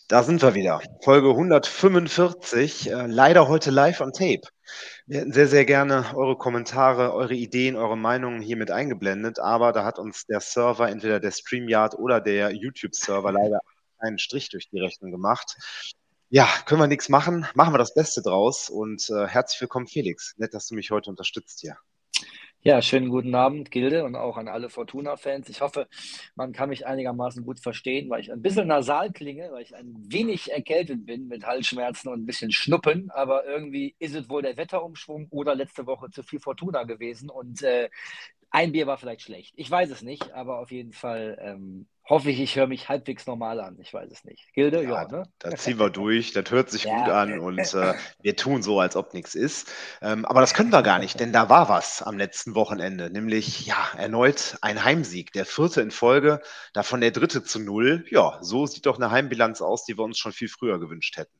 Da sind wir wieder. Folge 145, leider heute live on tape. Wir hätten sehr, sehr gerne eure Kommentare, eure Ideen, eure Meinungen hier mit eingeblendet, aber da hat uns der Server, entweder der StreamYard oder der YouTube-Server, leider einen Strich durch die Rechnung gemacht. Ja, können wir nichts machen. Machen wir das Beste draus und herzlich willkommen, Felix. Nett, dass du mich heute unterstützt hier. Ja, schönen guten Abend, Gilde, und auch an alle Fortuna-Fans. Ich hoffe, man kann mich einigermaßen gut verstehen, weil ich ein bisschen nasal klinge, weil ich ein wenig erkältet bin mit Halsschmerzen und ein bisschen Schnuppen. Aber irgendwie ist es wohl der Wetterumschwung oder letzte Woche zu viel Fortuna gewesen. Und ein Bier war vielleicht schlecht. Ich weiß es nicht, aber auf jeden Fall hoffe ich, ich höre mich halbwegs normal an. Ich weiß es nicht. Gilde, Ja, ja, ne? da ziehen wir durch. Das hört sich gut Ja, an und wir tun so, als ob nichts ist. Aber das können wir gar nicht, denn da war was am letzten Wochenende, nämlich ja erneut ein Heimsieg, der vierte in Folge, davon der dritte zu null. Ja, so sieht doch eine Heimbilanz aus, die wir uns schon viel früher gewünscht hätten.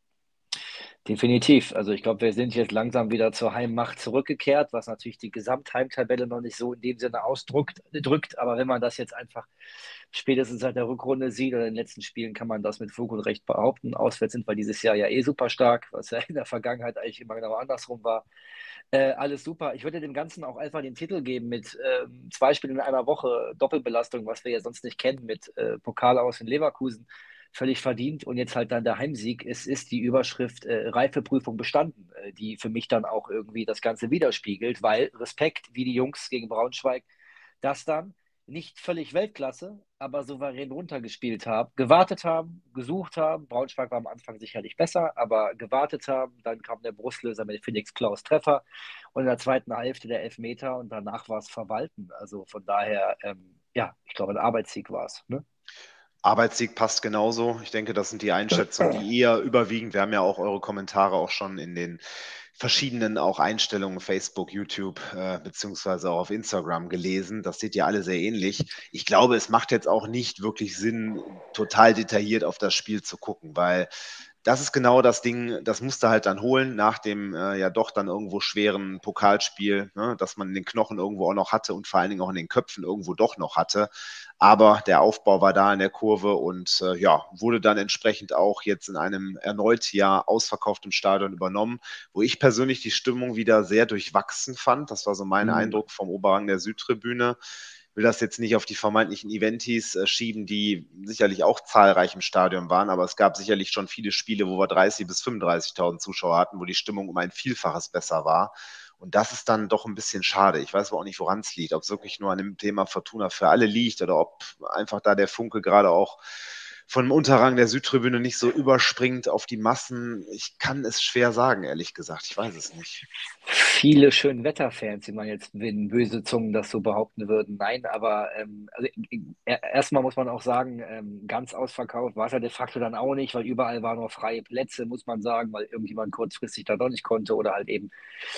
definitiv. Also ich glaube, wir sind jetzt langsam wieder zur Heimmacht zurückgekehrt, was natürlich die Gesamtheimtabelle noch nicht so in dem Sinne drückt. Aber wenn man das jetzt einfach spätestens seit der Rückrunde sieht oder in den letzten Spielen, kann man das mit Fug und Recht behaupten. Auswärts sind wir dieses Jahr ja eh super stark, was ja in der Vergangenheit eigentlich immer genau andersrum war. Alles super. Ich würde dem Ganzen auch einfach den Titel geben mit zwei Spielen in einer Woche, Doppelbelastung, was wir ja sonst nicht kennen, mit Pokal aus in Leverkusen. Völlig verdient und jetzt halt dann der Heimsieg. Es ist die Überschrift Reifeprüfung bestanden, die für mich dann auch irgendwie das Ganze widerspiegelt, weil Respekt, wie die Jungs gegen Braunschweig, das dann nicht völlig Weltklasse, aber souverän runtergespielt haben, gewartet haben, gesucht haben. Braunschweig war am Anfang sicherlich besser, aber gewartet haben. Dann kam der Brustlöser mit Felix Klaus Treffer und in der zweiten Hälfte der Elfmeter und danach war es verwalten. Also von daher, ja, ich glaube, ein Arbeitssieg war es. Ne? Arbeitssieg passt genauso. Ich denke, das sind die Einschätzungen, die eher überwiegen. Wir haben ja auch eure Kommentare auch schon in den verschiedenen auch Einstellungen, Facebook, YouTube, beziehungsweise auch auf Instagram gelesen. Das seht ihr alle sehr ähnlich. Ich glaube, es macht jetzt auch nicht wirklich Sinn, total detailliert auf das Spiel zu gucken, weil das ist genau das Ding, das musst du halt dann holen nach dem ja doch dann irgendwo schweren Pokalspiel, ne, das man in den Knochen irgendwo auch noch hatte und vor allen Dingen auch in den Köpfen irgendwo doch noch hatte. Aber der Aufbau war da in der Kurve und ja, wurde dann entsprechend auch jetzt in einem erneut ja ausverkauftem Stadion übernommen, wo ich persönlich die Stimmung wieder sehr durchwachsen fand. Das war so mein Mhm. Eindruck vom Oberrang der Südtribüne. Will das jetzt nicht auf die vermeintlichen Eventis schieben, die sicherlich auch zahlreich im Stadion waren, aber es gab sicherlich schon viele Spiele, wo wir 30.000 bis 35.000 Zuschauer hatten, wo die Stimmung um ein Vielfaches besser war. Und das ist dann doch ein bisschen schade. Ich weiß aber auch nicht, woran es liegt. Ob es wirklich nur an dem Thema Fortuna für alle liegt oder ob einfach da der Funke gerade auch von dem Unterrang der Südtribüne nicht so überspringt auf die Massen. Ich kann es schwer sagen, ehrlich gesagt. Ich weiß es nicht. Viele Schönwetterfans, wie man jetzt, wenn böse Zungen das so behaupten würden. Nein, aber also, erstmal muss man auch sagen, ganz ausverkauft war es ja de facto dann auch nicht, weil überall waren noch freie Plätze, muss man sagen, weil irgendjemand kurzfristig da doch nicht konnte oder halt eben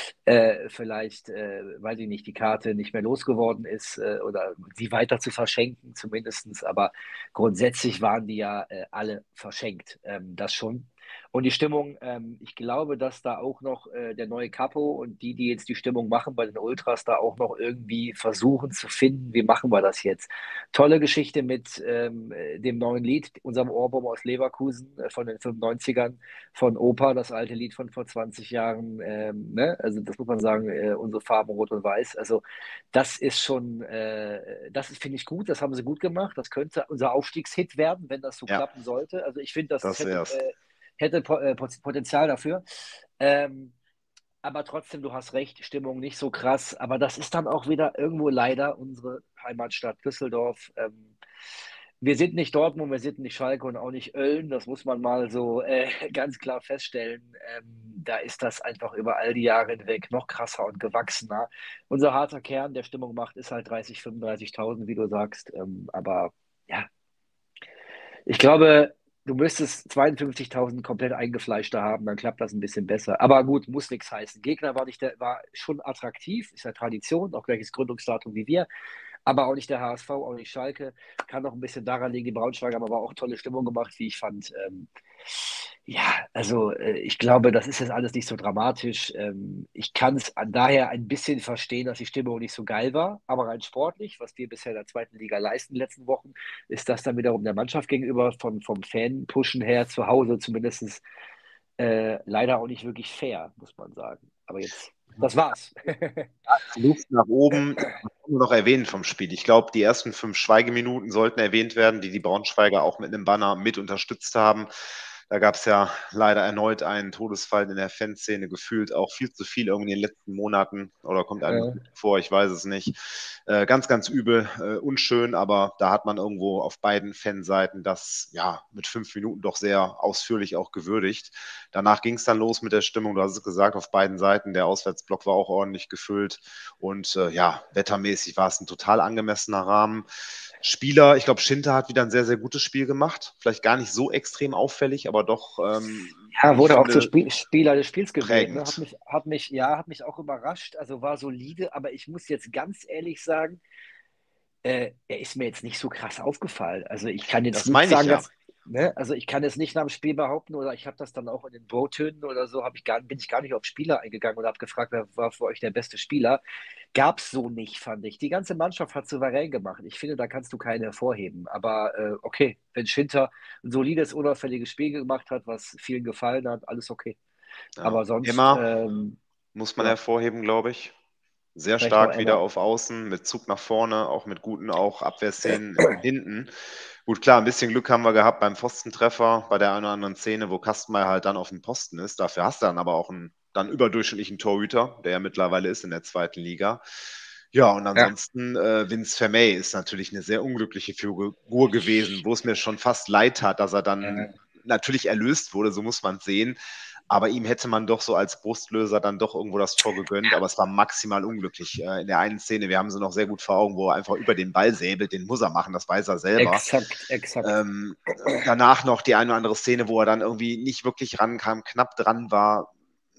vielleicht, weiß ich nicht, die Karte nicht mehr losgeworden ist oder sie weiter zu verschenken zumindestens. Aber grundsätzlich waren die ja alle verschenkt, das schon. Und die Stimmung, ich glaube, dass da auch noch der neue Capo und die jetzt die Stimmung machen bei den Ultras, da auch noch irgendwie versuchen zu finden, wie machen wir das jetzt. Tolle Geschichte mit dem neuen Lied, unserem Ohrwurm aus Leverkusen von den 95ern, von Opa, das alte Lied von vor 20 Jahren. Ne? Also das muss man sagen, unsere Farben Rot und Weiß. Also das ist schon, das finde ich gut, das haben sie gut gemacht. Das könnte unser Aufstiegshit werden, wenn das so Ja, klappen sollte. Also ich finde, das das erst. hätte Potenzial dafür. Ähm, aber trotzdem, du hast recht, Stimmung nicht so krass. Aber das ist dann auch wieder irgendwo leider unsere Heimatstadt Düsseldorf. Wir sind nicht Dortmund, wir sind nicht Schalke und auch nicht Oeln. Das muss man mal so ganz klar feststellen. Da ist das einfach über all die Jahre hinweg noch krasser und gewachsener. Unser harter Kern, der Stimmung macht, ist halt 30, 35.000, wie du sagst. Aber ja, ich glaube, du müsstest 52.000 komplett eingefleischte haben, dann klappt das ein bisschen besser. Aber gut, muss nichts heißen. Gegner war schon attraktiv, ist ja Tradition, auch gleiches Gründungsdatum wie wir, aber auch nicht der HSV, auch nicht Schalke. Kann noch ein bisschen daran liegen, die Braunschweiger haben aber auch tolle Stimmung gemacht, wie ich fand. Ja, also ich glaube, das ist jetzt alles nicht so dramatisch. Ich kann es daher ein bisschen verstehen, dass die Stimmung nicht so geil war, aber rein sportlich, was wir bisher in der zweiten Liga leisten in den letzten Wochen, ist das dann wiederum der Mannschaft gegenüber vom Fan-Pushen her zu Hause zumindest leider auch nicht wirklich fair, muss man sagen. Aber jetzt, das war's. Luft nach oben, nur noch erwähnen vom Spiel. Ich glaube, die ersten 5 Schweigeminuten sollten erwähnt werden, die Braunschweiger auch mit einem Banner mit unterstützt haben. Da gab es ja leider erneut einen Todesfall in der Fanszene, gefühlt auch viel zu viel irgendwie in den letzten Monaten oder kommt einem Äh, vor, ich weiß es nicht. Ganz, ganz übel, unschön, aber da hat man irgendwo auf beiden Fanseiten das ja mit 5 Minuten doch sehr ausführlich auch gewürdigt. Danach ging es dann los mit der Stimmung, du hast es gesagt, auf beiden Seiten. Der Auswärtsblock war auch ordentlich gefüllt und ja, wettermäßig war es ein total angemessener Rahmen. Spieler, ich glaube, Schinter hat wieder ein sehr, sehr gutes Spiel gemacht. Vielleicht gar nicht so extrem auffällig, aber doch, ja, wie ich wurde auch zum finde, Spieler des Spiels gewählt. Ne? prägend. Hat mich auch überrascht. Also war solide, aber ich muss jetzt ganz ehrlich sagen, er ist mir jetzt nicht so krass aufgefallen. Also ich kann jetzt Das nicht meine ich sagen, ja. dass, ne, also ich kann jetzt nicht nach dem Spiel behaupten oder ich habe das dann auch in den Bro-Tönen oder so, bin ich gar nicht auf Spieler eingegangen und habe gefragt, wer war für euch der beste Spieler. Gab es so nicht, fand ich. Die ganze Mannschaft hat souverän gemacht. Ich finde, da kannst du keinen hervorheben. Aber okay, wenn Schinter ein solides, unauffälliges Spiel gemacht hat, was vielen gefallen hat, alles okay. Ja. Aber sonst, Emma muss man ja, hervorheben, glaube ich. Sehr vielleicht noch stark wieder Emma. auf Außen, mit Zug nach vorne, auch mit guten auch Abwehrszenen hinten. Gut, klar, ein bisschen Glück haben wir gehabt beim Pfostentreffer, bei der einen oder anderen Szene, wo Kastenmeier halt dann auf dem Posten ist. Dafür hast du dann aber auch einen dann überdurchschnittlichen Torhüter, der ja mittlerweile ist in der zweiten Liga. Ja, und Ja. ansonsten, Vince Vermey ist natürlich eine sehr unglückliche Figur gewesen, wo es mir schon fast leid hat, dass er dann Äh, natürlich erlöst wurde, so muss man es sehen. Aber ihm hätte man doch so als Brustlöser dann doch irgendwo das Tor gegönnt, aber es war maximal unglücklich. In der einen Szene, wir haben sie noch sehr gut vor Augen, wo er einfach über den Ball säbelt, den muss er machen, das weiß er selber. exakt, exakt. Ähm, Danach noch die eine oder andere Szene, wo er dann irgendwie nicht wirklich rankam, knapp dran war.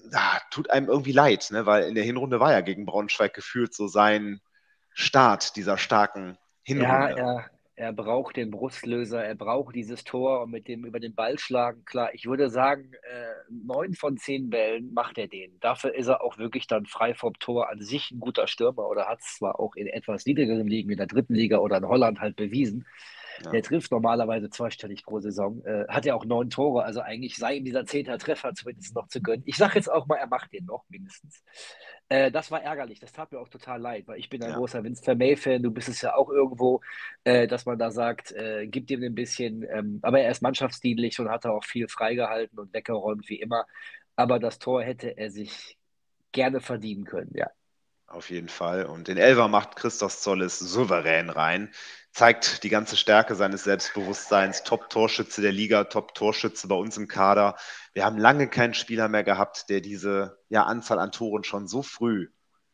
Tut einem irgendwie leid, ne? Weil in der Hinrunde war ja gegen Braunschweig gefühlt so sein Start dieser starken Ja, Hinrunde. er braucht den Brustlöser, er braucht dieses Tor und mit dem über den Ball schlagen. Klar, ich würde sagen, 9 von 10 Bällen macht er den. Dafür ist er auch wirklich dann frei vom Tor an sich ein guter Stürmer oder hat es zwar auch in etwas niedrigeren Ligen, in der dritten Liga oder in Holland halt bewiesen. Ja. Der trifft normalerweise zweistellig pro Saison. Hat ja auch 9 Tore, also eigentlich sei ihm dieser 10. Treffer zumindest noch zu gönnen. Ich sage jetzt auch mal, er macht den noch mindestens. Das war ärgerlich, das tat mir auch total leid, weil ich bin ein Ja. großer Vince Vermey-Fan, du bist es ja auch irgendwo, dass man da sagt, gib ihm ein bisschen, aber er ist mannschaftsdienlich und hat auch viel freigehalten und weggeräumt, wie immer. Aber das Tor hätte er sich gerne verdienen können, ja. Auf jeden Fall. Und den Elfer macht Christos Zolles souverän rein. Zeigt die ganze Stärke seines Selbstbewusstseins. Top-Torschütze der Liga, Top-Torschütze bei uns im Kader. Wir haben lange keinen Spieler mehr gehabt, der diese ja, Anzahl an Toren schon so früh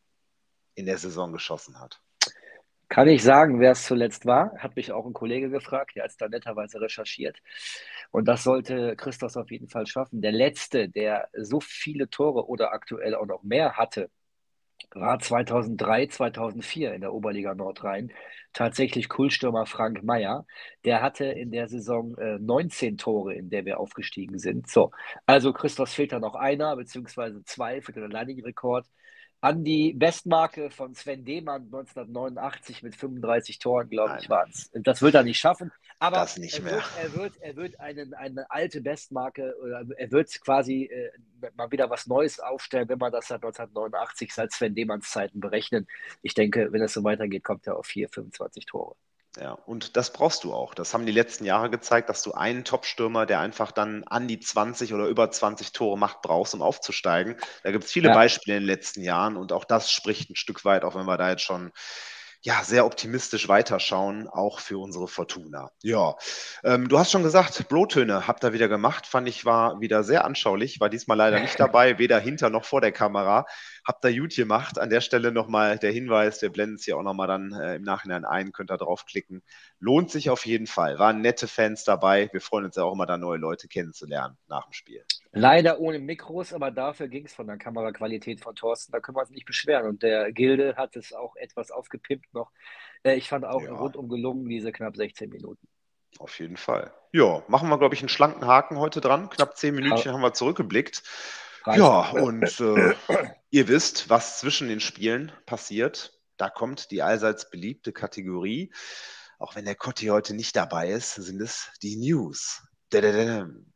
in der Saison geschossen hat. Kann ich sagen, wer es zuletzt war? Hat mich auch ein Kollege gefragt, der hat es da netterweise recherchiert. Und das sollte Christos auf jeden Fall schaffen. Der letzte, der so viele Tore oder aktuell auch noch mehr hatte, war 2003, 2004 in der Oberliga Nordrhein tatsächlich Kultstürmer Frank Meyer. Der hatte in der Saison 19 Tore, in der wir aufgestiegen sind. So, also Christos fehlt da noch einer, beziehungsweise zwei für den alleinigen Rekord. An die Bestmarke von Sven Demann 1989 mit 35 Toren, glaube ich, Nein, waren es. Das wird er nicht schaffen, aber das nicht mehr. er wird eine alte Bestmarke, oder er wird quasi mal wieder was Neues aufstellen, wenn man das seit 1989, seit Sven Demanns Zeiten berechnet. Ich denke, wenn es so weitergeht, kommt er auf 4, 25 Tore. Ja, und das brauchst du auch. Das haben die letzten Jahre gezeigt, dass du einen Top-Stürmer, der einfach dann an die 20 oder über 20 Tore macht, brauchst, um aufzusteigen. Da gibt es viele Ja, Beispiele in den letzten Jahren und auch das spricht ein Stück weit, auch wenn wir da jetzt schon ja, sehr optimistisch weiterschauen, auch für unsere Fortuna. Ja, du hast schon gesagt, Brotöne habt ihr wieder gemacht, fand ich war wieder sehr anschaulich, war diesmal leider nicht dabei, weder hinter noch vor der Kamera. Habt ihr gut gemacht. An der Stelle nochmal der Hinweis, wir blenden es hier auch nochmal dann im Nachhinein ein, könnt ihr draufklicken. Lohnt sich auf jeden Fall. Waren nette Fans dabei. Wir freuen uns ja auch immer, da neue Leute kennenzulernen nach dem Spiel. leider ohne Mikros, aber dafür ging es von der Kameraqualität von Thorsten. Da können wir uns nicht beschweren. Und der Gilde hat es auch etwas aufgepimpt noch. Ich fand auch Ja, rundum gelungen, diese knapp 16 Minuten. Auf jeden Fall. Ja, machen wir, glaube ich, einen schlanken Haken heute dran. Knapp 10 Ja, Minütchen haben wir zurückgeblickt. reicht. Ja, und ihr wisst, was zwischen den Spielen passiert. Da kommt die allseits beliebte Kategorie. Auch wenn der Kotti heute nicht dabei ist, sind es die News. Dadadadam.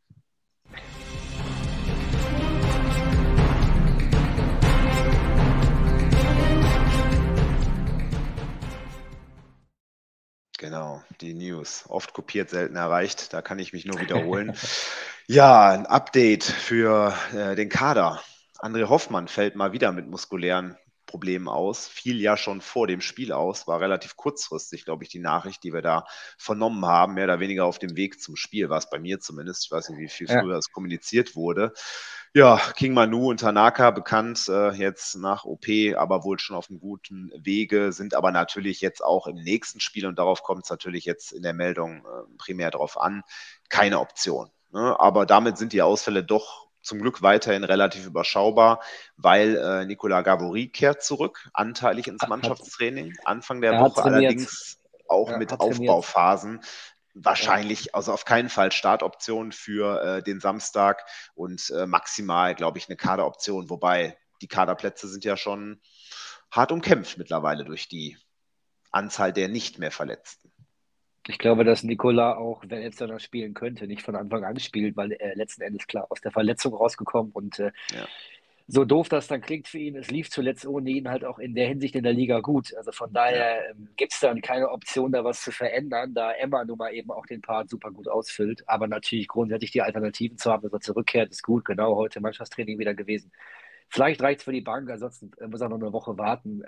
Genau, die News. Oft kopiert, selten erreicht. Da kann ich mich nur wiederholen. Ja, ein Update für den Kader. André Hoffmann fällt mal wieder mit muskulären Problemen aus. Fiel ja schon vor dem Spiel aus. War relativ kurzfristig, glaube ich, die Nachricht, die wir da vernommen haben. Mehr oder weniger auf dem Weg zum Spiel, war es bei mir zumindest. Ich weiß nicht, wie viel Ja, früher es kommuniziert wurde. Ja, King Manu und Tanaka bekannt jetzt nach OP, aber wohl schon auf einem guten Wege, sind aber natürlich jetzt auch im nächsten Spiel, und darauf kommt es natürlich jetzt in der Meldung primär drauf an, keine Option. Ne? Aber damit sind die Ausfälle doch zum Glück weiterhin relativ überschaubar, weil Nicolas Gavory kehrt zurück, anteilig ins hat, Mannschaftstraining, Anfang der er hat Woche trainiert. allerdings auch Ja, mit hat trainiert. Aufbauphasen. Ja. Wahrscheinlich, also auf keinen Fall Startoption für den Samstag und maximal, glaube ich, eine Kaderoption, wobei die Kaderplätze sind ja schon hart umkämpft mittlerweile durch die Anzahl der nicht mehr Verletzten. Ich glaube, dass Nikola auch, wenn er noch spielen könnte, nicht von Anfang an spielt, weil er letzten Endes klar aus der Verletzung rausgekommen und Ja, so doof das dann klingt für ihn, es lief zuletzt ohne ihn halt auch in der Hinsicht in der Liga gut. Also von ja, daher gibt es dann keine Option, da was zu verändern, da Emma nun mal eben auch den Part super gut ausfüllt. Aber natürlich grundsätzlich die Alternativen zu haben, dass er zurückkehrt, ist gut. Genau heute Mannschaftstraining wieder gewesen. Vielleicht reicht es für die Bank, ansonsten muss er noch eine Woche warten.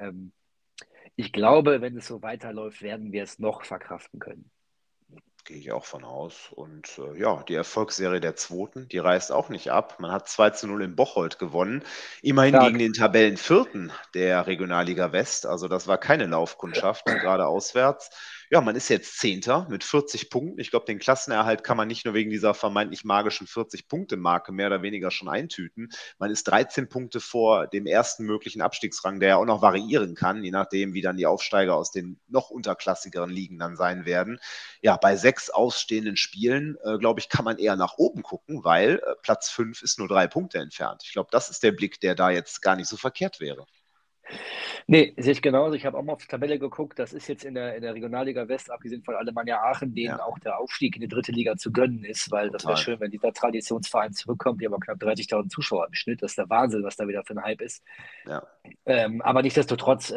Ich glaube, wenn es so weiterläuft, werden wir es noch verkraften können. gehe ich auch von aus. Und ja, die Erfolgsserie der Zweiten, die reißt auch nicht ab. Man hat 2:0 in Bocholt gewonnen. Immerhin gegen Stark. den Tabellenvierten der Regionalliga West. Also das war keine Laufkundschaft, gerade auswärts. Ja, man ist jetzt Zehnter mit 40 Punkten. Ich glaube, den Klassenerhalt kann man nicht nur wegen dieser vermeintlich magischen 40-Punkte-Marke mehr oder weniger schon eintüten. Man ist 13 Punkte vor dem ersten möglichen Abstiegsrang, der ja auch noch variieren kann, je nachdem, wie dann die Aufsteiger aus den noch unterklassigeren Ligen dann sein werden. Ja, bei 6 ausstehenden Spielen, glaube ich, kann man eher nach oben gucken, weil Platz 5 ist nur 3 Punkte entfernt. Ich glaube, das ist der Blick, der da jetzt gar nicht so verkehrt wäre. Nee, sehe ich genauso. Ich habe auch mal auf die Tabelle geguckt. Das ist jetzt in der Regionalliga West, abgesehen von Alemannia Aachen, denen Ja, auch der Aufstieg in die dritte Liga zu gönnen ist, weil das wäre total. schön, wenn dieser Traditionsverein zurückkommt. Die haben auch knapp 30.000 Zuschauer im Schnitt. Das ist der Wahnsinn, was da wieder für ein Hype ist. Ja, Aber nichtsdestotrotz,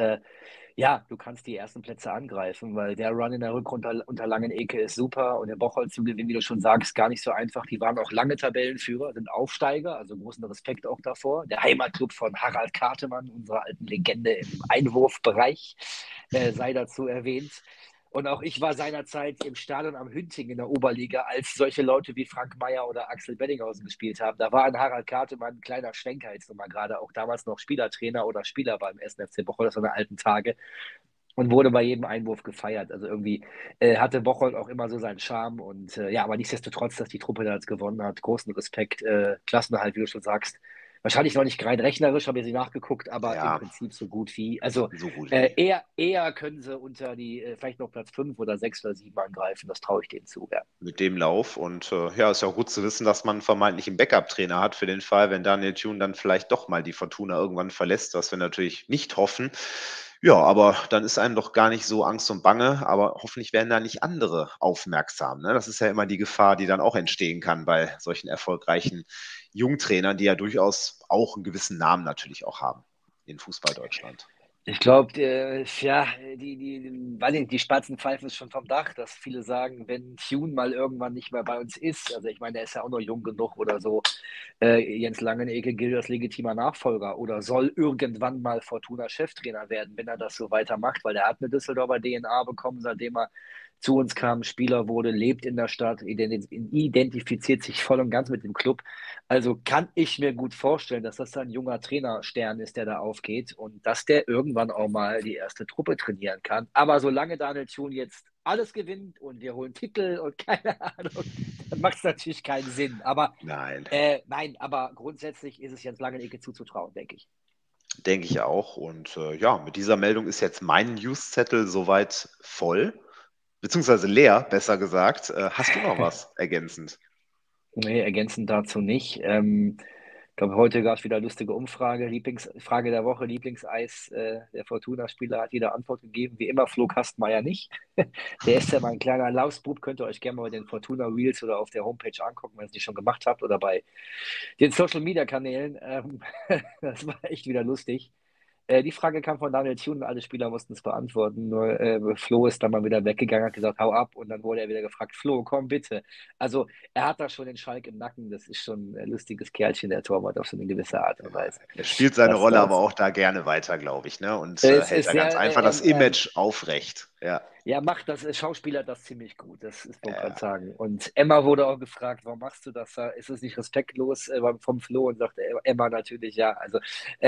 ja, du kannst die ersten Plätze angreifen, weil der Run in der Rückrunde unter Langenecke ist super und der Bocholt zu gewinnen, wie du schon sagst, gar nicht so einfach. Die waren auch lange Tabellenführer, sind Aufsteiger, also großen Respekt auch davor. Der Heimatclub von Harald Kartemann, unserer alten Legende im Einwurfbereich, sei dazu erwähnt. Und auch ich war seinerzeit im Stadion am Hünting in der Oberliga, als solche Leute wie Frank Meyer oder Axel Bettinghausen gespielt haben. Da war ein Harald Kartemann ein kleiner Schwenker jetzt nochmal gerade, auch damals noch Spielertrainer oder Spieler beim 1. FC Bocholt, das waren alten Tage und wurde bei jedem Einwurf gefeiert. Also irgendwie hatte Bocholt auch immer so seinen Charme und ja, aber nichtsdestotrotz, dass die Truppe da jetzt gewonnen hat, großen Respekt, Klassenerhalt, wie du schon sagst. Wahrscheinlich noch nicht rein rechnerisch, habe ich sie nachgeguckt, aber im ja, Prinzip so gut wie. Also so gut wie. eher können sie unter die, vielleicht noch Platz 5 oder 6 oder 7 angreifen, das traue ich denen zu. Ja. Mit dem Lauf. Und ja, ist ja auch gut zu wissen, dass man vermeintlich einen Backup-Trainer hat für den Fall, wenn Daniel Thune dann vielleicht doch mal die Fortuna irgendwann verlässt, was wir natürlich nicht hoffen. Ja, aber dann ist einem doch gar nicht so Angst und Bange, aber hoffentlich werden da nicht andere aufmerksam. Ne? Das ist ja immer die Gefahr, die dann auch entstehen kann bei solchen erfolgreichen Jungtrainern, die ja durchaus auch einen gewissen Namen natürlich auch haben in Fußball Deutschland. Ich glaube, ja, weiß nicht, die Spatzen pfeifen es schon vom Dach, dass viele sagen, wenn Tune mal irgendwann nicht mehr bei uns ist, also ich meine, er ist ja auch noch jung genug oder so, Jens Langenecke gilt als legitimer Nachfolger oder soll irgendwann mal Fortuna Cheftrainer werden, wenn er das so weitermacht, weil er hat eine Düsseldorfer DNA bekommen, seitdem er zu uns kam, Spieler wurde, lebt in der Stadt, identifiziert sich voll und ganz mit dem Club. Also kann ich mir gut vorstellen, dass das ein junger Trainerstern ist, der da aufgeht und dass der irgendwann auch mal die erste Truppe trainieren kann. Aber solange Daniel Thune jetzt alles gewinnt und wir holen Titel und keine Ahnung, dann macht es natürlich keinen Sinn. Aber Nein, nein, aber grundsätzlich ist es jetzt Langenecke zuzutrauen, denke ich. denke ich auch. Und ja, mit dieser Meldung ist jetzt mein Newszettel soweit voll. beziehungsweise Lea, besser gesagt. Hast du noch was ergänzend? Nee, ergänzend dazu nicht. Ich glaube, heute gab es wieder eine lustige Umfrage. Frage der Woche, Lieblingseis der Fortuna-Spieler hat jeder Antwort gegeben. Wie immer Flo Kastenmeier nicht. Der ist ja mal ein kleiner Lausbub. Könnt ihr euch gerne mal bei den Fortuna Reels oder auf der Homepage angucken, wenn ihr es nicht schon gemacht habt oder bei den Social-Media-Kanälen. Das war echt wieder lustig. Die Frage kam von Daniel Thune, alle Spieler mussten es beantworten. Nur Flo ist dann mal wieder weggegangen, hat gesagt, hau ab. Und dann wurde er wieder gefragt, Flo, komm bitte. Also er hat da schon den Schalk im Nacken. Das ist schon ein lustiges Kerlchen, der Torwart, auf so eine gewisse Art und Weise. Er spielt seine Das, Rolle aber das, auch da gerne weiter, glaube ich, ne? Und es hält ist da ganz sehr, einfach das Image aufrecht. Ja. ja, macht das, Schauspieler das ziemlich gut, das ist, wollte ich gerade sagen. Und Emma wurde auch gefragt, warum machst du das? Ist es nicht respektlos vom Flo? Und sagt Emma natürlich, ja. Also,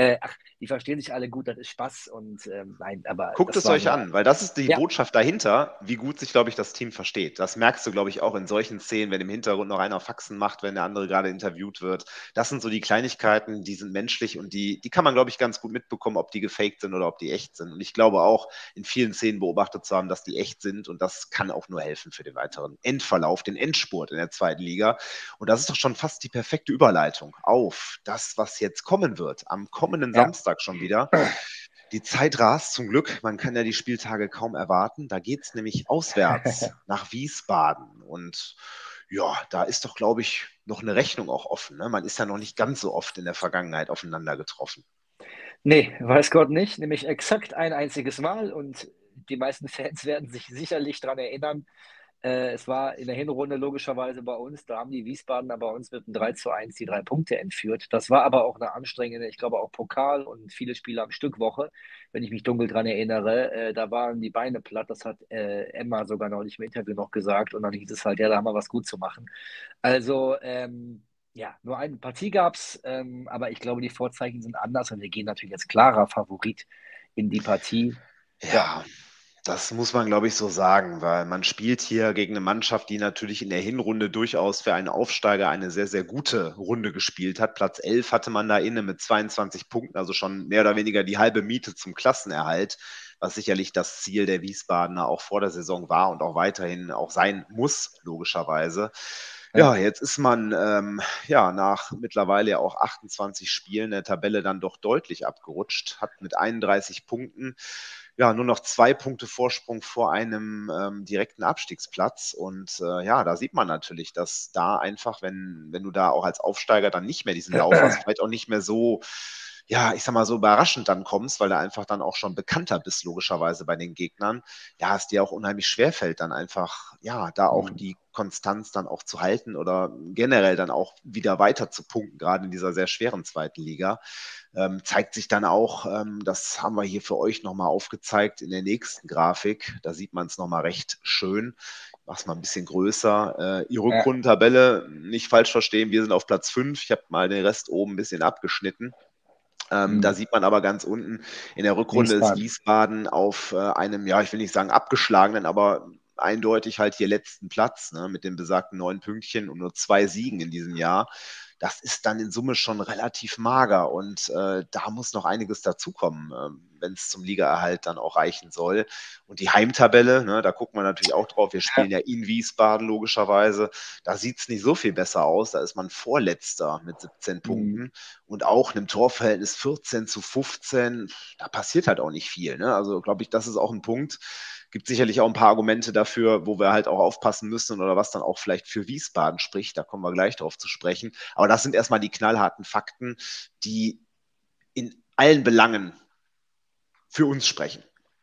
die verstehen sich alle gut, das ist Spaß und nein, aber Guckt das es war euch nur, an, weil das ist die ja, Botschaft dahinter, wie gut sich, glaube ich, das Team versteht. Das merkst du, glaube ich, auch in solchen Szenen, wenn im Hintergrund noch einer Faxen macht, wenn der andere gerade interviewt wird. Das sind so die Kleinigkeiten, die sind menschlich und die kann man, glaube ich, ganz gut mitbekommen, ob die gefaked sind oder ob die echt sind. Und ich glaube auch, in vielen Szenen beobachtet zu haben, dass die echt sind und das kann auch nur helfen für den weiteren Endverlauf, den Endspurt in der zweiten Liga. Und das ist doch schon fast die perfekte Überleitung auf das, was jetzt kommen wird. Am kommenden ja. Samstag schon wieder. Die Zeit rast zum Glück. Man kann ja die Spieltage kaum erwarten. Da geht es nämlich auswärts nach Wiesbaden. Und ja, da ist doch, glaube ich, noch eine Rechnung auch offen. Ne? Man ist ja noch nicht ganz so oft in der Vergangenheit aufeinander getroffen. Nee, weiß Gott nicht, nämlich exakt ein einziges Mal und die meisten Fans werden sich sicherlich daran erinnern. Es war in der Hinrunde logischerweise bei uns, da haben die Wiesbadener bei uns mit einem 3:1 die 3 Punkte entführt. Das war aber auch eine anstrengende, ich glaube auch Pokal und viele Spiele am Stück Woche, wenn ich mich dunkel daran erinnere. Da waren die Beine platt, das hat Emma sogar neulich im Interview noch gesagt und dann hieß es halt, ja, da haben wir was gut zu machen. Also, ja, nur eine Partie gab es, aber ich glaube, die Vorzeichen sind anders und wir gehen natürlich als klarer Favorit in die Partie. Ja, Ja, das muss man, glaube ich, so sagen, weil man spielt hier gegen eine Mannschaft, die natürlich in der Hinrunde durchaus für einen Aufsteiger eine sehr, sehr gute Runde gespielt hat. Platz 11 hatte man da inne mit 22 Punkten, also schon mehr oder weniger die halbe Miete zum Klassenerhalt, was sicherlich das Ziel der Wiesbadener auch vor der Saison war und auch weiterhin auch sein muss, logischerweise. ja. Ja, jetzt ist man ja nach mittlerweile ja auch 28 Spielen der Tabelle dann doch deutlich abgerutscht, hat mit 31 Punkten ja nur noch 2 Punkte Vorsprung vor einem direkten Abstiegsplatz. Und ja, da sieht man natürlich, dass da einfach, wenn du da auch als Aufsteiger dann nicht mehr diesen Lauf hast, vielleicht auch nicht mehr so, ja, ich sag mal, so überraschend dann kommst, weil du einfach dann auch schon bekannter bist, logischerweise bei den Gegnern, ja, es dir auch unheimlich schwerfällt, dann einfach, ja, da auch Mhm. die Konstanz dann auch zu halten oder generell dann auch wieder weiter zu punkten, gerade in dieser sehr schweren zweiten Liga. Zeigt sich dann auch, das haben wir hier für euch nochmal aufgezeigt in der nächsten Grafik. Da sieht man es nochmal recht schön. Ich mache es mal ein bisschen größer. Die Ja. Rückrundentabelle, nicht falsch verstehen, wir sind auf Platz 5. Ich habe mal den Rest oben ein bisschen abgeschnitten. Da Mhm. sieht man aber ganz unten, in der Rückrunde ist Wiesbaden. Wiesbaden auf einem, ja, ich will nicht sagen abgeschlagenen, aber eindeutig halt hier letzten Platz, ne, mit den besagten 9 Pünktchen und nur 2 Siegen in diesem Jahr. Das ist dann in Summe schon relativ mager und da muss noch einiges dazukommen, wenn es zum Ligaerhalt dann auch reichen soll. Und die Heimtabelle, ne, da gucken wir natürlich auch drauf. Wir Ja. spielen ja in Wiesbaden logischerweise. Da sieht es nicht so viel besser aus. Da ist man Vorletzter mit 17 Mhm. Punkten und auch einem Torverhältnis 14:15. Da passiert halt auch nicht viel. Ne? Also glaube ich, das ist auch ein Punkt. Gibt sicherlich auch ein paar Argumente dafür, wo wir halt auch aufpassen müssen oder was dann auch vielleicht für Wiesbaden spricht. Da kommen wir gleich drauf zu sprechen. Aber das sind erstmal die knallharten Fakten, die in allen Belangen für uns sprechen.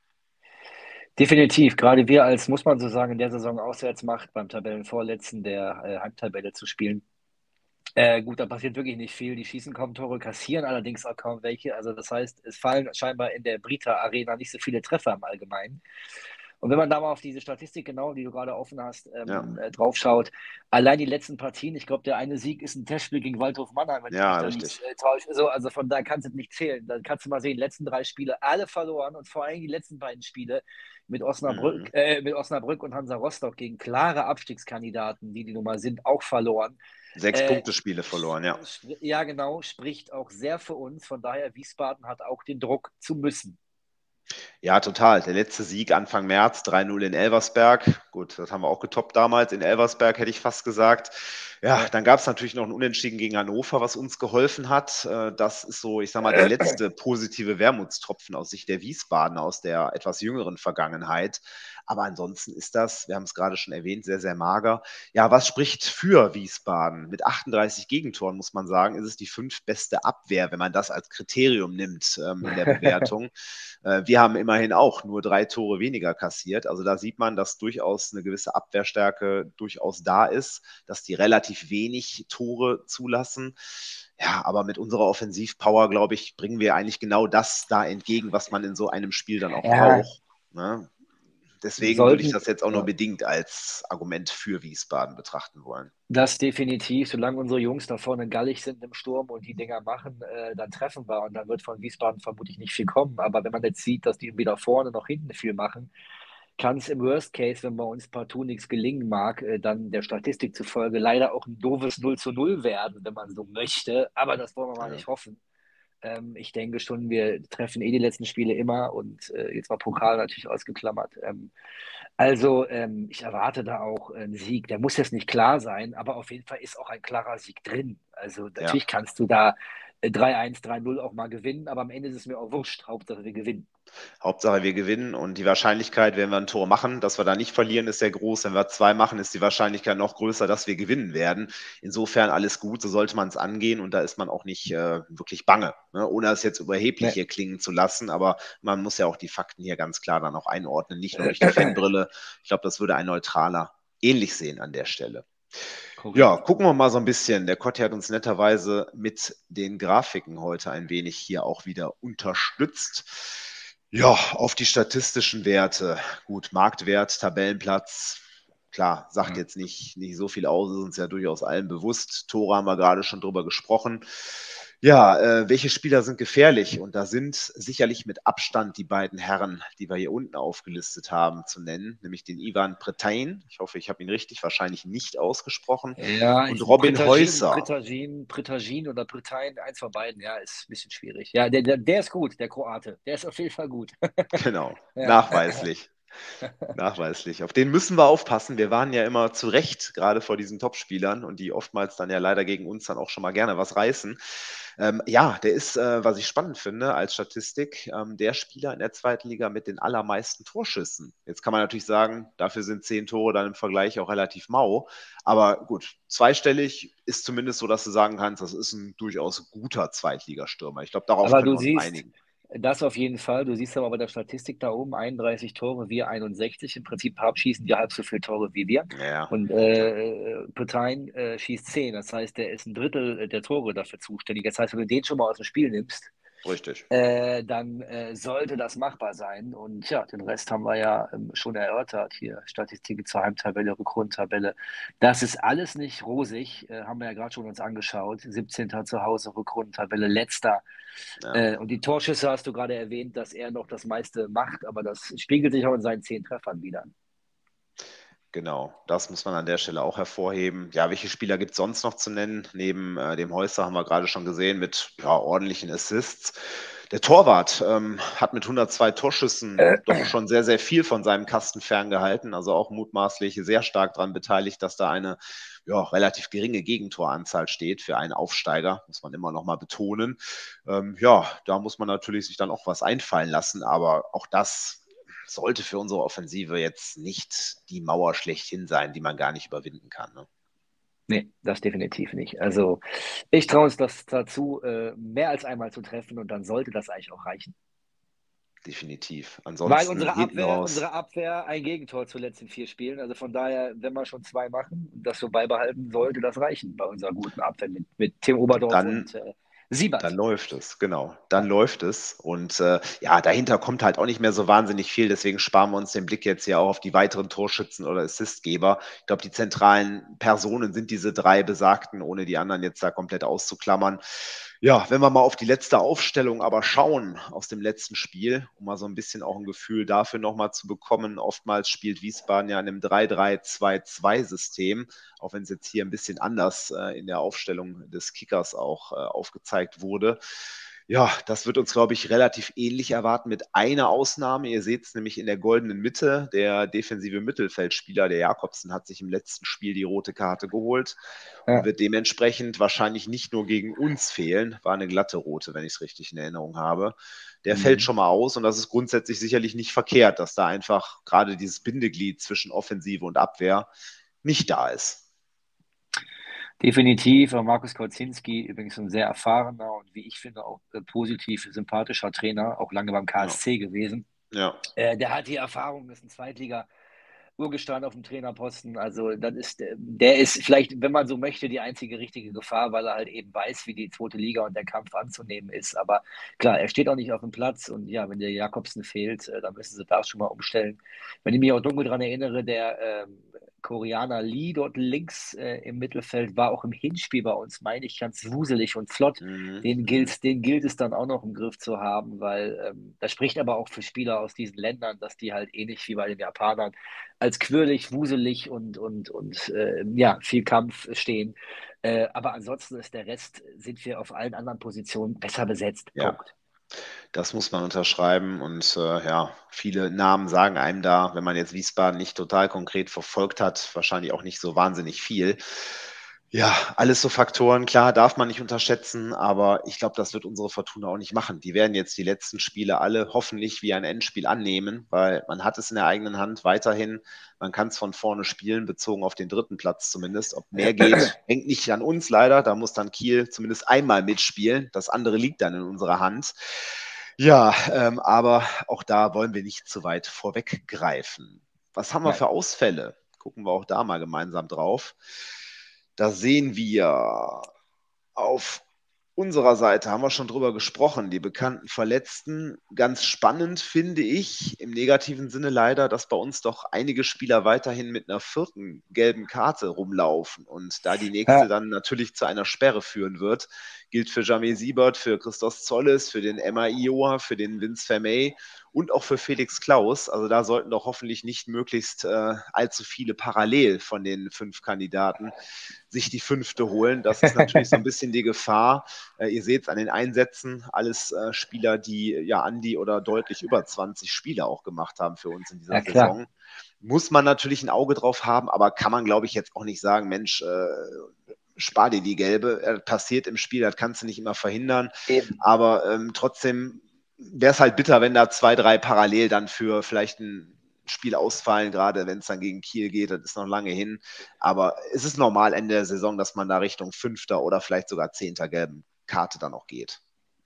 Definitiv. Gerade wir als, muss man so sagen, in der Saison Auswärtsmacht beim Tabellenvorletzten der Heimtabelle zu spielen. Gut, da passiert wirklich nicht viel. Die schießen kaum Tore, kassieren allerdings auch kaum welche. Also das heißt, es fallen scheinbar in der Brita Arena nicht so viele Treffer im Allgemeinen. Und wenn man da mal auf diese Statistik genau, die du gerade offen hast, Ja, draufschaut, allein die letzten Partien, ich glaube, der eine Sieg ist ein Testspiel gegen Waldhof Mannheim, wenn ich mich ja, da nicht richtig. täusche. So, also von da kannst du nicht zählen. Da kannst du mal sehen, die letzten 3 Spiele alle verloren und vor allem die letzten beiden Spiele Mhm. Mit Osnabrück und Hansa Rostock gegen klare Abstiegskandidaten, die nun mal sind, auch verloren. Sechs Äh, Punkte-Spiele verloren, ja. ja, genau, spricht auch sehr für uns. Von daher, Wiesbaden hat auch den Druck zu müssen. Ja, total. Der letzte Sieg Anfang März, 3-0 in Elversberg. Gut, das haben wir auch getoppt damals in Elversberg, hätte ich fast gesagt. Ja, Ja. dann gab es natürlich noch ein Unentschieden gegen Hannover, was uns geholfen hat. Das ist so, ich sag mal, der letzte positive Wermutstropfen aus Sicht der Wiesbadener aus der etwas jüngeren Vergangenheit. Aber ansonsten ist das, wir haben es gerade schon erwähnt, sehr, sehr mager. Ja, was spricht für Wiesbaden? Mit 38 Gegentoren, muss man sagen, ist es die fünftbeste Abwehr, wenn man das als Kriterium nimmt in der Bewertung. Wir haben immerhin auch nur 3 Tore weniger kassiert. Also da sieht man, dass durchaus eine gewisse Abwehrstärke durchaus da ist, dass die relativ wenig Tore zulassen. Ja, aber mit unserer Offensivpower, glaube ich, bringen wir eigentlich genau das da entgegen, was man in so einem Spiel dann auch Ja, braucht. Ne? Deswegen würde ich sollten, das jetzt auch nur ja, bedingt als Argument für Wiesbaden betrachten wollen. das definitiv. Solange unsere Jungs da vorne gallig sind im Sturm und die Dinger machen, dann treffen wir und dann wird von Wiesbaden vermutlich nicht viel kommen. Aber wenn man jetzt sieht, dass die weder vorne noch hinten viel machen, kann es im Worst Case, wenn bei uns partout nichts gelingen mag, dann der Statistik zufolge leider auch ein doofes 0:0 werden, wenn man so möchte. Aber das wollen wir mal Ja. nicht hoffen. Ich denke schon, wir treffen eh die letzten Spiele immer und jetzt war Pokal natürlich ausgeklammert. Ich erwarte da auch einen Sieg. Der muss jetzt nicht klar sein, aber auf jeden Fall ist auch ein klarer Sieg drin. Also Ja. natürlich kannst du da 3-1, 3-0 auch mal gewinnen, aber am Ende ist es mir auch wurscht. Hauptsache wir gewinnen. Hauptsache wir gewinnen und die Wahrscheinlichkeit, wenn wir ein Tor machen, dass wir da nicht verlieren, ist sehr groß. Wenn wir 2 machen, ist die Wahrscheinlichkeit noch größer, dass wir gewinnen werden. Insofern alles gut, so sollte man es angehen und da ist man auch nicht wirklich bange, ne? Ohne es jetzt überheblich Nee. hier klingen zu lassen, aber man muss ja auch die Fakten hier ganz klar dann auch einordnen, nicht nur durch die Fanbrille. Ich glaube, das würde ein Neutraler ähnlich sehen an der Stelle. Ja, Korrekt. gucken wir mal so ein bisschen. Der Kotti hat uns netterweise mit den Grafiken heute ein wenig hier auch wieder unterstützt. Ja, auf die statistischen Werte. Gut, Marktwert, Tabellenplatz. Klar, sagt Ja. jetzt nicht so viel aus, ist uns ja durchaus allen bewusst. Tore haben wir gerade schon drüber gesprochen. Ja, welche Spieler sind gefährlich? Und da sind sicherlich mit Abstand die beiden Herren, die wir hier unten aufgelistet haben, zu nennen, nämlich den Ivan Pretain. Ich hoffe, ich habe ihn richtig wahrscheinlich nicht ausgesprochen. Ja, Und Robin Häuser. Pritagin oder Pritain, eins von beiden, ja, ist ein bisschen schwierig. Ja, der ist gut, der Kroate. Der ist auf jeden Fall gut. Genau, Ja. nachweislich. Nachweislich. Auf den müssen wir aufpassen. Wir waren ja immer zu Recht, gerade vor diesen Topspielern und die oftmals dann ja leider gegen uns dann auch schon mal gerne was reißen. Ja, der ist, was ich spannend finde als Statistik, der Spieler in der zweiten Liga mit den allermeisten Torschüssen. Jetzt kann man natürlich sagen, dafür sind 10 Tore dann im Vergleich auch relativ mau. Aber gut, zweistellig ist zumindest so, dass du sagen kannst, das ist ein durchaus guter Zweitligastürmer. Ich glaube, darauf Aber können du wir uns siehst, einigen. das auf jeden Fall. Du siehst aber bei der Statistik da oben 31 Tore, wir 61. Im Prinzip schießen die halb so viele Tore wie wir. Ja, Und ja, Petain schießt 10. Das heißt, der ist ein Drittel der Tore dafür zuständig. Das heißt, wenn du den schon mal aus dem Spiel nimmst, richtig. dann sollte das machbar sein. Und ja, den Rest haben wir ja schon erörtert. Hier Statistiken zur Heimtabelle, Rückrundentabelle. Das ist alles nicht rosig, haben wir ja gerade schon uns angeschaut. 17. zu Hause, Rückrundentabelle, letzter. Ja. Und die Torschüsse hast du gerade erwähnt, dass er noch das meiste macht, aber das spiegelt sich auch in seinen 10 Treffern wieder. Genau, das muss man an der Stelle auch hervorheben. Ja, welche Spieler gibt es sonst noch zu nennen? Neben dem Häuser haben wir gerade schon gesehen mit ja, ordentlichen Assists. Der Torwart hat mit 102 Torschüssen doch schon sehr, sehr viel von seinem Kasten ferngehalten. Also auch mutmaßlich sehr stark daran beteiligt, dass da eine ja, relativ geringe Gegentoranzahl steht für einen Aufsteiger, muss man immer noch mal betonen. Ja, da muss man natürlich sich dann auch was einfallen lassen, aber auch das sollte für unsere Offensive jetzt nicht die Mauer schlechthin sein, die man gar nicht überwinden kann. Ne? Nee, das definitiv nicht. Also ich traue uns das dazu, mehr als einmal zu treffen und dann sollte das eigentlich auch reichen. Definitiv. Weil Ansonsten hinten Unsere raus. Abwehr ein Gegentor zuletzt in 4 Spielen. Also von daher, wenn wir schon 2 machen und das so beibehalten, sollte das reichen bei unserer guten Abwehr mit Tim Oberdorf Dann und Dann Siebert. läuft es, genau. Dann Ja. läuft es. Und ja, dahinter kommt halt auch nicht mehr so wahnsinnig viel. Deswegen sparen wir uns den Blick jetzt ja auch auf die weiteren Torschützen oder Assistgeber. Ich glaube, die zentralen Personen sind diese 3 besagten, ohne die anderen jetzt da komplett auszuklammern. Ja, wenn wir mal auf die letzte Aufstellung aber schauen aus dem letzten Spiel, um mal so ein bisschen auch ein Gefühl dafür nochmal zu bekommen. Oftmals spielt Wiesbaden ja in einem 3-3-2-2-System, auch wenn es jetzt hier ein bisschen anders in der Aufstellung des Kickers auch aufgezeigt wurde. Ja, das wird uns, glaube ich, relativ ähnlich erwarten mit einer Ausnahme. Ihr seht es nämlich in der goldenen Mitte. Der defensive Mittelfeldspieler, der Jakobsen, hat sich im letzten Spiel die rote Karte geholt und Ja. wird dementsprechend wahrscheinlich nicht nur gegen uns fehlen. War eine glatte rote, wenn ich es richtig in Erinnerung habe. Der fällt Mhm. schon mal aus und das ist grundsätzlich sicherlich nicht verkehrt, dass da einfach gerade dieses Bindeglied zwischen Offensive und Abwehr nicht da ist. Definitiv. Markus Kauzinski, übrigens ein sehr erfahrener und wie ich finde auch positiv sympathischer Trainer, auch lange beim Ja, KSC gewesen. ja. Der hat die Erfahrung, ist ein Zweitliga-Urgestein auf dem Trainerposten. Also das ist, der ist vielleicht, wenn man so möchte, die einzige richtige Gefahr, weil er halt eben weiß, wie die zweite Liga und der Kampf anzunehmen ist. Aber klar, er steht auch nicht auf dem Platz und ja, wenn der Jakobsen fehlt, dann müssen sie da schon mal umstellen. Wenn ich mich auch dunkel daran erinnere, der Koreaner Lee dort links im Mittelfeld war auch im Hinspiel bei uns, meine ich, ganz wuselig und flott. Mhm. Den gilt es dann auch noch im Griff zu haben, weil das spricht aber auch für Spieler aus diesen Ländern, dass die halt ähnlich wie bei den Japanern als quirlig, wuselig und ja, viel Kampf stehen. Aber ansonsten ist der Rest, sind wir auf allen anderen Positionen besser besetzt. Ja. Punkt. Das muss man unterschreiben und ja, viele Namen sagen einem da, wenn man jetzt Wiesbaden nicht total konkret verfolgt hat, wahrscheinlich auch nicht so wahnsinnig viel. Ja, alles so Faktoren, klar, darf man nicht unterschätzen, aber ich glaube, das wird unsere Fortuna auch nicht machen. Die werden jetzt die letzten Spiele alle hoffentlich wie ein Endspiel annehmen, weil man hat es in der eigenen Hand weiterhin. Man kann es von vorne spielen, bezogen auf den dritten Platz zumindest. Ob mehr geht, hängt nicht an uns leider. Da muss dann Kiel zumindest einmal mitspielen. Das andere liegt dann in unserer Hand. Ja, aber auch da wollen wir nicht zu weit vorweggreifen. Was haben wir Nein. für Ausfälle? Gucken wir auch da mal gemeinsam drauf. Da sehen wir auf unserer Seite, haben wir schon drüber gesprochen, die bekannten Verletzten. Ganz spannend finde ich, im negativen Sinne leider, dass bei uns doch einige Spieler weiterhin mit einer vierten gelben Karte rumlaufen und da die nächste Ja, dann natürlich zu einer Sperre führen wird. Gilt für Jamie Siebert, für Christos Zolles, für den Emma Ioa, für den Vince Vermey und auch für Felix Klaus. Also da sollten doch hoffentlich nicht möglichst allzu viele parallel von den 5 Kandidaten sich die fünfte holen. Das ist natürlich so ein bisschen die Gefahr. Ihr seht es an den Einsätzen, alles Spieler, die ja an die oder deutlich über 20 Spiele auch gemacht haben für uns in dieser ja klar. Saison. Muss man natürlich ein Auge drauf haben, aber kann man, glaube ich, jetzt auch nicht sagen, Mensch, spar dir die gelbe. Passiert im Spiel, das kannst du nicht immer verhindern. Eben. Aber trotzdem wäre es halt bitter, wenn da 2, 3 parallel dann für vielleicht ein Spiel ausfallen, gerade wenn es dann gegen Kiel geht, das ist noch lange hin. Aber es ist normal Ende der Saison, dass man da Richtung 5. oder vielleicht sogar 10. gelben Karte dann auch geht.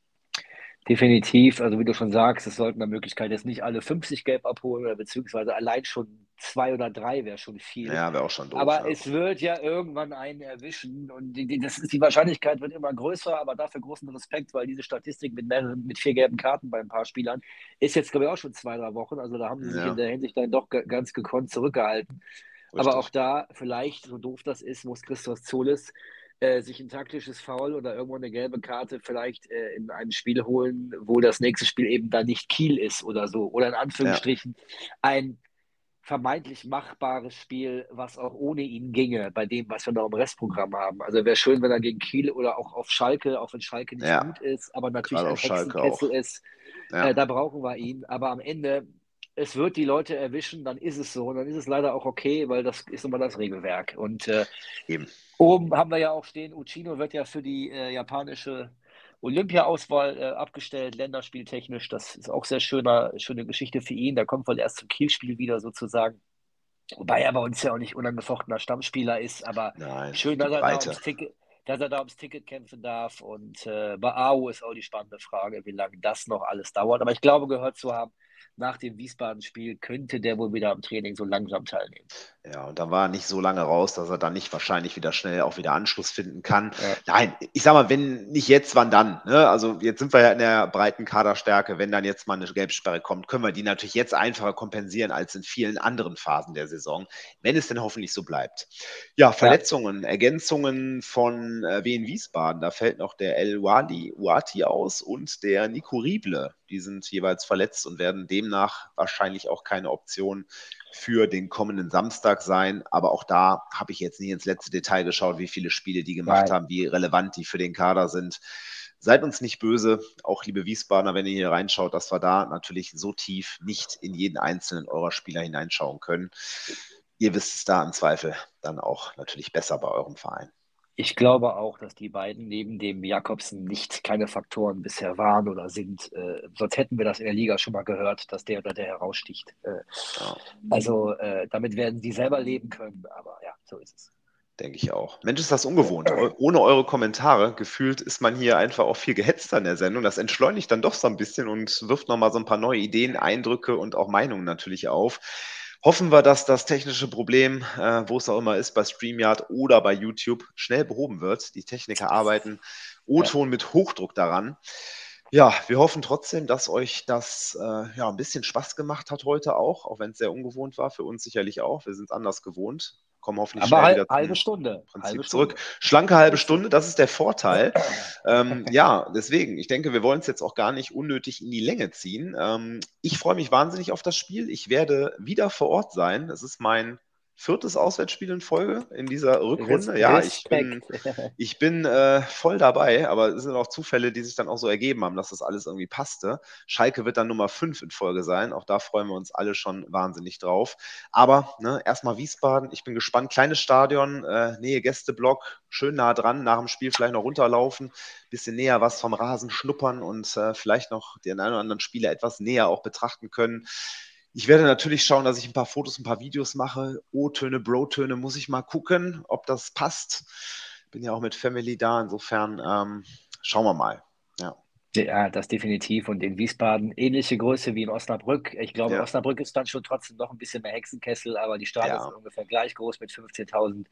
Definitiv, also wie du schon sagst, es sollten nach Möglichkeit jetzt nicht alle 50 gelb abholen oder beziehungsweise allein schon 2 oder 3 wäre schon viel. Ja, wäre auch schon doof. Aber Ja. es wird ja irgendwann einen erwischen und die Wahrscheinlichkeit wird immer größer, aber dafür großen Respekt, weil diese Statistik mit 4 gelben Karten bei ein paar Spielern ist jetzt, glaube ich, auch schon 2, 3 Wochen. Also da haben sie sich in Ja, der Hinsicht dann doch ganz gekonnt zurückgehalten. Aber auch richtig. da, vielleicht, so doof das ist, muss Christos Zolis sich ein taktisches Foul oder irgendwo eine gelbe Karte vielleicht in einem Spiel holen, wo das nächste Spiel eben dann nicht Kiel ist oder so. Oder in Ja, Anführungsstrichen ein vermeintlich machbares Spiel, was auch ohne ihn ginge, bei dem, was wir noch im Restprogramm haben. Also wäre schön, wenn er gegen Kiel oder auch auf Schalke, auch wenn Schalke nicht ja, gut ist, aber natürlich gerade ein auf Schalke auch. Hexenkessel ist, Ja, da brauchen wir ihn. Aber am Ende, es wird die Leute erwischen, dann ist es so. Und dann ist es leider auch okay, weil das ist immer das Regelwerk. Und eben. oben haben wir ja auch stehen, Uchino wird ja für die japanische Olympia-Auswahl abgestellt, länderspieltechnisch. Das ist auch sehr schöne Geschichte für ihn. Da kommt wohl erst zum Kielspiel wieder sozusagen. Wobei er bei uns ja auch nicht unangefochtener Stammspieler ist, aber Nein, schön, die dass er da Breite. ums Ticket kämpfen darf. Und bei Aue ist auch die spannende Frage, wie lange das noch alles dauert. Aber ich glaube, gehört zu haben, nach dem Wiesbaden-Spiel könnte der wohl wieder am Training so langsam teilnehmen. Ja, und dann war er nicht so lange raus, dass er dann nicht wahrscheinlich wieder schnell auch wieder Anschluss finden kann. Ja. Nein, ich sag mal, wenn nicht jetzt, wann dann? Ne? Also jetzt sind wir ja in der breiten Kaderstärke. Wenn dann jetzt mal eine Gelbsperre kommt, können wir die natürlich jetzt einfacher kompensieren als in vielen anderen Phasen der Saison, wenn es denn hoffentlich so bleibt. Ja, Ja. Verletzungen, Ergänzungen von Wien Wiesbaden. Da fällt noch der El Wali Uati aus und der Nico Rieble. Die sind jeweils verletzt und werden demnach wahrscheinlich auch keine Option für den kommenden Samstag sein. Aber auch da habe ich jetzt nie ins letzte Detail geschaut, wie viele Spiele die gemacht Nein. haben, wie relevant die für den Kader sind. seid uns nicht böse, auch liebe Wiesbadener, wenn ihr hier reinschaut, dass wir da natürlich so tief nicht in jeden einzelnen eurer Spieler hineinschauen können. Ihr wisst es da im Zweifel dann auch natürlich besser bei eurem Verein. Ich glaube auch, dass die beiden neben dem Jakobsen nicht keine Faktoren bisher waren oder sind. Sonst hätten wir das in der Liga schon mal gehört, dass der oder der heraussticht. Ja. Also damit werden sie selber leben können, aber ja, so ist es. Denke ich auch. Mensch, ist das ungewohnt. Ohne eure Kommentare, gefühlt ist man hier einfach auch viel gehetzter in der Sendung. Das entschleunigt dann doch so ein bisschen und wirft nochmal so ein paar neue Ideen, Eindrücke und auch Meinungen natürlich auf. Hoffen wir, dass das technische Problem, wo es auch immer ist, bei StreamYard oder bei YouTube, schnell behoben wird. Die Techniker arbeiten O-Ton mit Hochdruck daran. Ja, wir hoffen trotzdem, dass euch das ein bisschen Spaß gemacht hat heute auch wenn es sehr ungewohnt war. Für uns sicherlich auch. Wir sind es anders gewohnt. Kommen hoffentlich Aber schnell wieder halbe zum Stunde. Prinzip zurück. Schlanke halbe Stunde, das ist der Vorteil. Deswegen, ich denke, wir wollen es jetzt auch gar nicht unnötig in die Länge ziehen. Ich freue mich wahnsinnig auf das Spiel. Ich werde wieder vor Ort sein. Es ist mein 4. Auswärtsspiel in Folge in dieser Rückrunde. Ja, ich bin voll dabei, aber es sind auch Zufälle, die sich dann auch so ergeben haben, dass das alles irgendwie passte. Schalke wird dann Nummer 5 in Folge sein. Auch da freuen wir uns alle schon wahnsinnig drauf. Aber erstmal Wiesbaden. Ich bin gespannt. Kleines Stadion, Nähe Gästeblock, schön nah dran. Nach dem Spiel vielleicht noch runterlaufen, bisschen näher was vom Rasen schnuppern und vielleicht noch den einen oder anderen Spieler etwas näher auch betrachten können. Ich werde natürlich schauen, dass ich ein paar Fotos, ein paar Videos mache. O-Töne, Bro-Töne muss ich mal gucken, ob das passt. Bin ja auch mit Family da, insofern schauen wir mal. Ja. Ja, das definitiv. Und in Wiesbaden ähnliche Größe wie in Osnabrück. Ich glaube, Ja. Osnabrück ist dann schon trotzdem noch ein bisschen mehr Hexenkessel, aber die Stadien sind Ja. ungefähr gleich groß mit 15.000.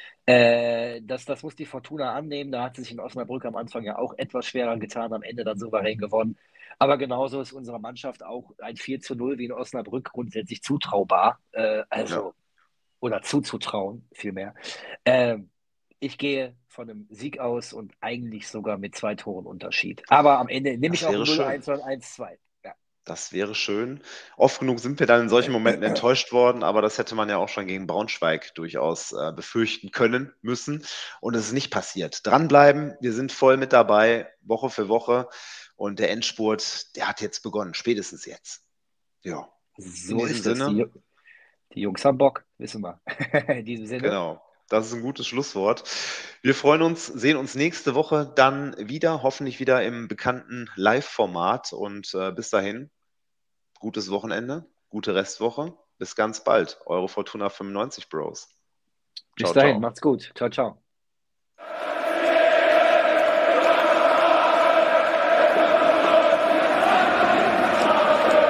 Das muss die Fortuna annehmen. Da hat sie sich in Osnabrück am Anfang ja auch etwas schwerer getan, am Ende dann souverän gewonnen. Aber genauso ist unserer Mannschaft auch ein 4:0 wie in Osnabrück grundsätzlich zutraubar. Ja. Oder zuzutrauen, vielmehr. Ähm, Ich gehe von einem Sieg aus und eigentlich sogar mit 2 Toren Unterschied. Aber am Ende nehme ich Das auch ein wäre schön. 0:1 oder ein 1:2. Ja. Das wäre schön. Oft genug sind wir dann in solchen Momenten enttäuscht worden, aber das hätte man ja auch schon gegen Braunschweig durchaus befürchten können, müssen. Und es ist nicht passiert. Dranbleiben, wir sind voll mit dabei, Woche für Woche. Und der Endspurt, der hat jetzt begonnen, spätestens jetzt. Ja, in So diesem ist es. Die, Sinne, die Jungs haben Bock, wissen wir. In diesem Sinne, genau. Das ist ein gutes Schlusswort. Wir freuen uns, sehen uns nächste Woche dann wieder, hoffentlich wieder im bekannten Live-Format. Und bis dahin, gutes Wochenende, gute Restwoche. Bis ganz bald. Eure Fortuna 95 Bros. bis Ciao, dahin, ciao. macht's gut. Ciao, ciao.